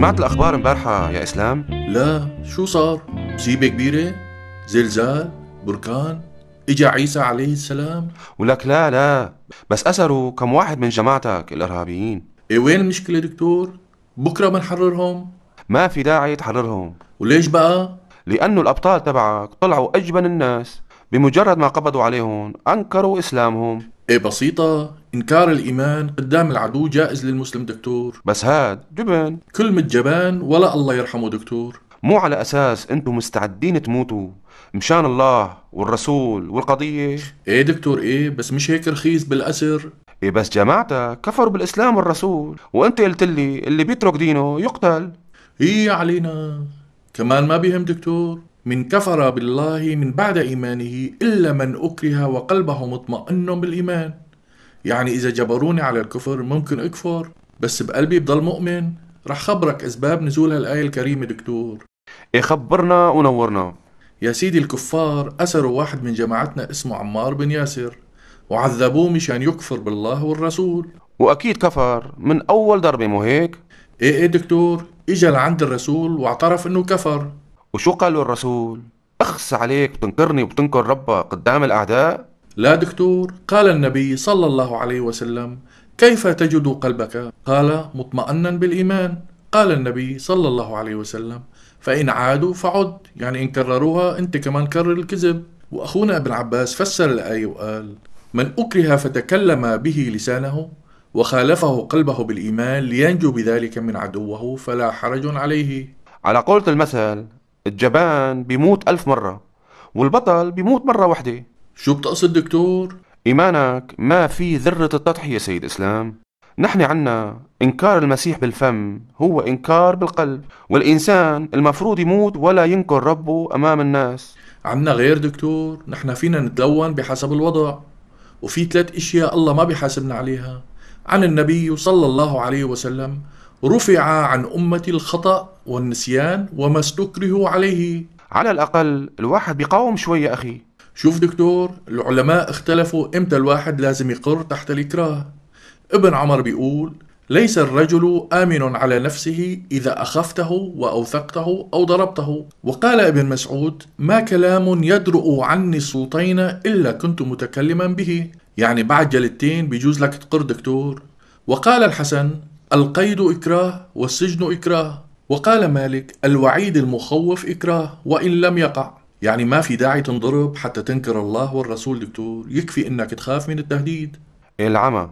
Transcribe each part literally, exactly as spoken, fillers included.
سمعت الأخبار امبارحة يا إسلام؟ لا، شو صار؟ مصيبة كبيرة؟ زلزال؟ بركان؟ إجا عيسى عليه السلام؟ ولك لا لا، بس أسروا كم واحد من جماعتك الإرهابيين. إيه وين المشكلة دكتور؟ بكرة بنحررهم؟ ما في داعي تحررهم، وليش بقى؟ لأنه الأبطال تبعك طلعوا أجبن الناس. بمجرد ما قبضوا عليهم أنكروا إسلامهم. إيه بسيطة، إنكار الإيمان قدام العدو جائز للمسلم دكتور. بس هاد جبن. كلمة جبان ولا الله يرحمه دكتور. مو على أساس أنتم مستعدين تموتوا مشان الله والرسول والقضية. إيه دكتور إيه، بس مش هيك رخيص بالأسر. إيه بس جماعتك كفروا بالإسلام والرسول، وأنت قلت لي اللي بيترك دينه يقتل. هي علينا كمان ما بيهم دكتور. من كفر بالله من بعد إيمانه إلا من أكره وقلبه مطمئن بالإيمان. يعني إذا جبروني على الكفر ممكن أكفر، بس بقلبي بضل مؤمن. رح خبرك أسباب نزول هالآية الكريمة دكتور. إيه خبرنا ونورنا. يا سيدي، الكفار أسروا واحد من جماعتنا اسمه عمار بن ياسر، وعذبوه مشان يكفر بالله والرسول. وأكيد كفر من أول ضربة، مو هيك؟ إيه إيه دكتور، إجا لعند الرسول واعترف إنه كفر. وشو قالوا الرسول؟ أخس عليك بتنكرني وبتنكر ربك قدام الأعداء؟ لا دكتور، قال النبي صلى الله عليه وسلم: كيف تجد قلبك؟ قال: مطمئنا بالإيمان. قال النبي صلى الله عليه وسلم: فإن عادوا فعد، يعني إن كرروها أنت كمان كرر الكذب. وأخونا ابن عباس فسر الآية وقال: من أكره فتكلم به لسانه وخالفه قلبه بالإيمان لينجو بذلك من عدوه فلا حرج عليه. على قولة المثل، الجبان بيموت ألف مرة والبطل بيموت مرة واحدة. شو بتقصد دكتور؟ إيمانك ما في ذرة التضحية سيد إسلام. نحن عنا إنكار المسيح بالفم هو إنكار بالقلب، والإنسان المفروض يموت ولا ينكر ربه أمام الناس. عنا غير دكتور، نحن فينا نتلون بحسب الوضع، وفي ثلاث اشياء الله ما بيحاسبنا عليها. عن النبي صلى الله عليه وسلم: رفع عن أمتي الخطأ والنسيان وما استكرهوا عليه. على الأقل الواحد بيقاوم شوي يا أخي. شوف دكتور، العلماء اختلفوا امتى الواحد لازم يقر تحت الإكراه. ابن عمر بيقول: ليس الرجل آمن على نفسه إذا أخفته وأوثقته أو ضربته. وقال ابن مسعود: ما كلام يدرؤ عني الصوتين إلا كنت متكلما به. يعني بعد جلدتين بيجوز لك تقر دكتور. وقال الحسن: القيد إكراه والسجن إكراه. وقال مالك: الوعيد المخوف إكراه وإن لم يقع. يعني ما في داعي تنضرب حتى تنكر الله والرسول دكتور، يكفي إنك تخاف من التهديد. العمى،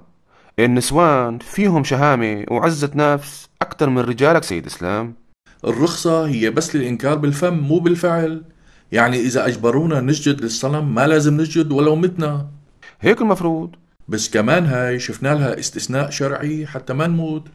النسوان فيهم شهامة وعزة نفس أكتر من رجالك سيد إسلام. الرخصة هي بس للإنكار بالفم مو بالفعل. يعني إذا أجبرونا نسجد للصنم ما لازم نسجد ولو متنا. هيك المفروض. بس كمان هاي شفنا لها استثناء شرعي حتى ما نموت.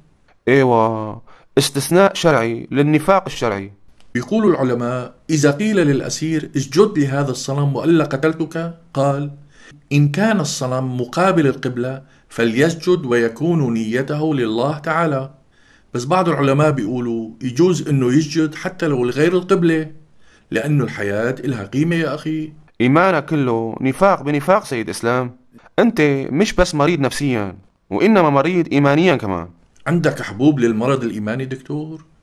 ايوه، استثناء شرعي للنفاق الشرعي. بيقول العلماء: إذا قيل للأسير اسجد لهذا الصنم وإلا قتلتك، قال: إن كان الصنم مقابل القبلة فليسجد ويكون نيته لله تعالى. بس بعض العلماء بيقولوا يجوز إنه يسجد حتى لو لغير القبلة، لأنه الحياة إلها قيمة يا أخي. إيمانك كله نفاق بنفاق سيد إسلام. أنت مش بس مريض نفسيا، وإنما مريض إيمانيا كمان. عندك حبوب للمرض الإيماني دكتور؟